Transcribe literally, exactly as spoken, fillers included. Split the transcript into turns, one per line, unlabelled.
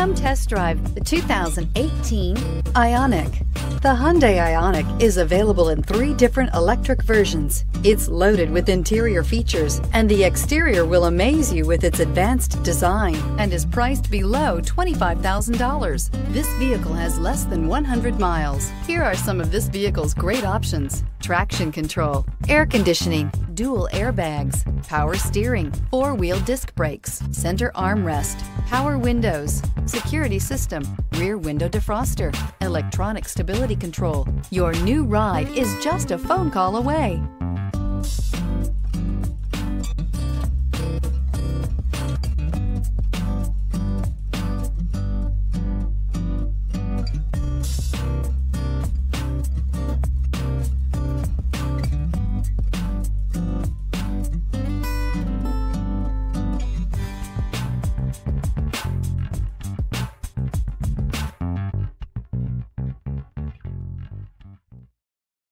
Come test drive the two thousand eighteen Ioniq. The Hyundai Ioniq is available in three different electric versions. It's loaded with interior features, and the exterior will amaze you with its advanced design and is priced below twenty-five thousand dollars. This vehicle has less than one hundred miles. Here are some of this vehicle's great options: traction control, air conditioning, dual airbags, power steering, four-wheel disc brakes, center armrest, power windows, security system, rear window defroster, electronic stability control. Your new ride is just a phone call away.